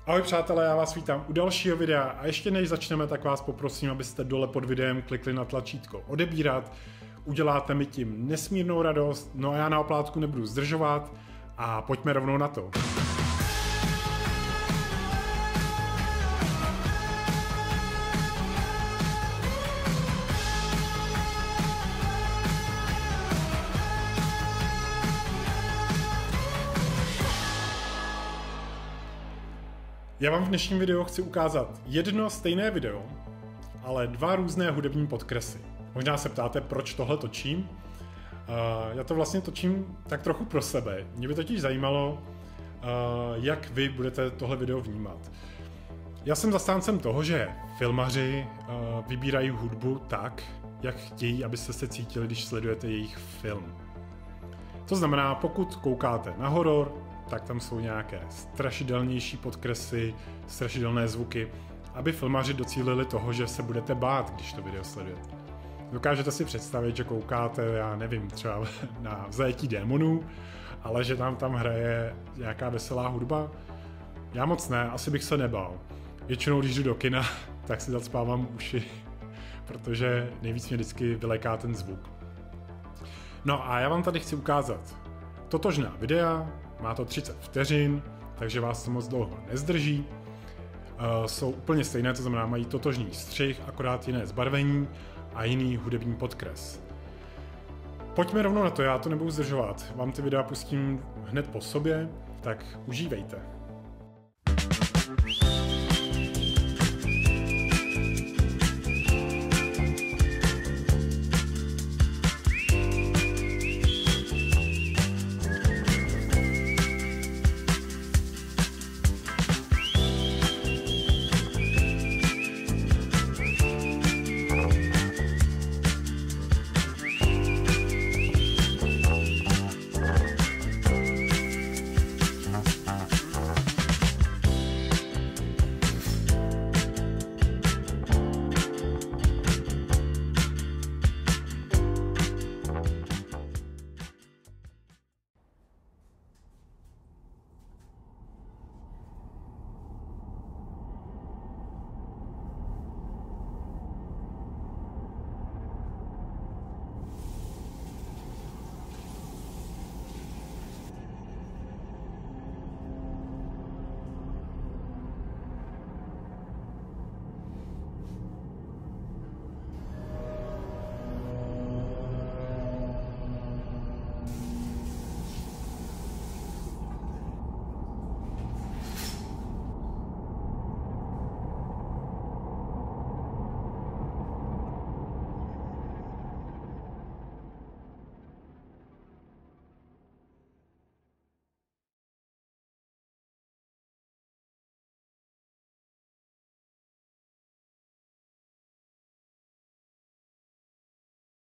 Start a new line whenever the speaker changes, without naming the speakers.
Ahoj přátelé, já vás vítám u dalšího videa a ještě než začneme, tak vás poprosím, abyste dole pod videem klikli na tlačítko odebírat. Uděláte mi tím nesmírnou radost, no a já na oplátku nebudu zdržovat a pojďme rovnou na to. Já vám v dnešním videu chci ukázat jedno stejné video, ale dva různé hudební podkresy. Možná se ptáte, proč tohle točím. Já to vlastně točím tak trochu pro sebe. Mě by totiž zajímalo, jak vy budete tohle video vnímat. Já jsem zastáncem toho, že filmaři vybírají hudbu tak, jak chtějí, abyste se cítili, když sledujete jejich film. To znamená, pokud koukáte na horor, tak tam jsou nějaké strašidelnější podkresy, strašidelné zvuky, aby filmaři docílili toho, že se budete bát, když to video sledujete. Dokážete si představit, že koukáte, já nevím, třeba na Zajetí démonů, ale že tam hraje nějaká veselá hudba? Já moc ne, asi bych se nebál. Většinou, když jdu do kina, tak si zacpávám uši, protože nejvíc mě vždycky vyleká ten zvuk. No a já vám tady chci ukázat totožná videa, má to 30 vteřin, takže vás to moc dlouho nezdrží. Jsou úplně stejné, to znamená mají totožný střih, akorát jiné zbarvení a jiný hudební podkres. Pojďme rovnou na to, já to nebudu zdržovat. Vám ty videa pustím hned po sobě, tak užívejte.